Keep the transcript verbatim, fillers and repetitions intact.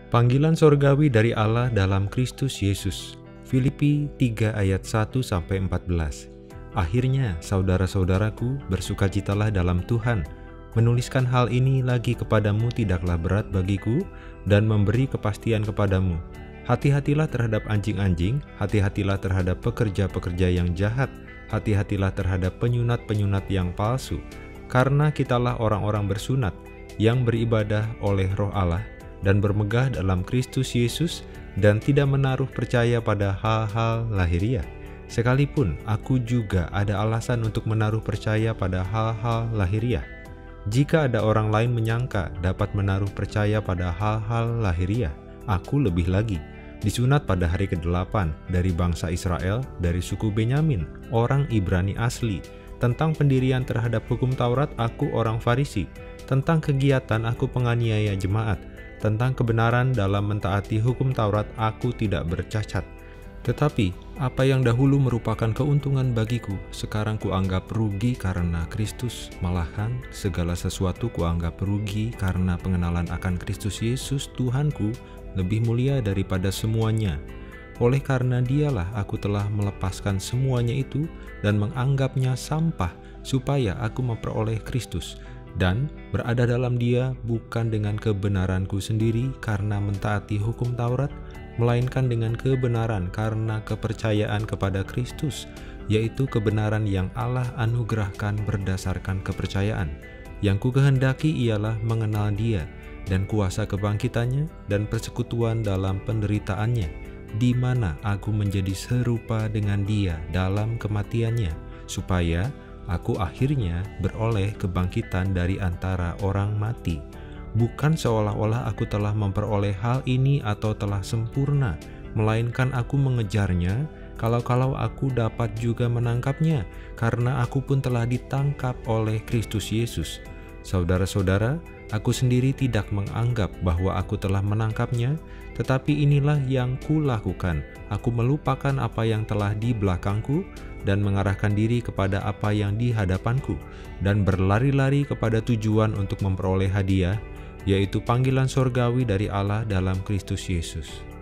Panggilan sorgawi dari Allah dalam Kristus Yesus. Filipi tiga ayat satu sampai empat belas. Akhirnya, saudara-saudaraku, bersukacitalah dalam Tuhan. Menuliskan hal ini lagi kepadamu tidaklah berat bagiku dan memberi kepastian kepadamu. Hati-hatilah terhadap anjing-anjing, hati-hatilah terhadap pekerja-pekerja yang jahat, hati-hatilah terhadap penyunat-penyunat yang palsu, karena kitalah orang-orang bersunat yang beribadah oleh Roh Allah dan bermegah dalam Kristus Yesus dan tidak menaruh percaya pada hal-hal lahiriah. Sekalipun aku juga ada alasan untuk menaruh percaya pada hal-hal lahiriah. Jika ada orang lain menyangka dapat menaruh percaya pada hal-hal lahiriah, aku lebih lagi. Disunat pada hari kedelapan dari bangsa Israel, dari suku Benyamin, orang Ibrani asli. Tentang pendirian terhadap hukum Taurat, aku orang Farisi. Tentang kegiatan, aku penganiaya jemaat. Tentang kebenaran dalam mentaati hukum Taurat, aku tidak bercacat. Tetapi, apa yang dahulu merupakan keuntungan bagiku, sekarang kuanggap rugi karena Kristus. Malahan, segala sesuatu kuanggap rugi karena pengenalan akan Kristus Yesus, Tuhanku, lebih mulia daripada semuanya. Oleh karena dialah aku telah melepaskan semuanya itu dan menganggapnya sampah, supaya aku memperoleh Kristus dan berada dalam Dia bukan dengan kebenaranku sendiri karena mentaati hukum Taurat, melainkan dengan kebenaran karena kepercayaan kepada Kristus, yaitu kebenaran yang Allah anugerahkan berdasarkan kepercayaan. Yang ku kehendaki ialah mengenal Dia dan kuasa kebangkitannya dan persekutuan dalam penderitaannya, di mana aku menjadi serupa dengan Dia dalam kematiannya, supaya aku akhirnya beroleh kebangkitan dari antara orang mati. Bukan seolah-olah aku telah memperoleh hal ini atau telah sempurna, melainkan aku mengejarnya, kalau-kalau aku dapat juga menangkapnya, karena aku pun telah ditangkap oleh Kristus Yesus. Saudara-saudara, aku sendiri tidak menganggap bahwa aku telah menangkapnya, tetapi inilah yang kulakukan. Aku melupakan apa yang telah di belakangku dan mengarahkan diri kepada apa yang di hadapanku, dan berlari-lari kepada tujuan untuk memperoleh hadiah, yaitu panggilan sorgawi dari Allah dalam Kristus Yesus.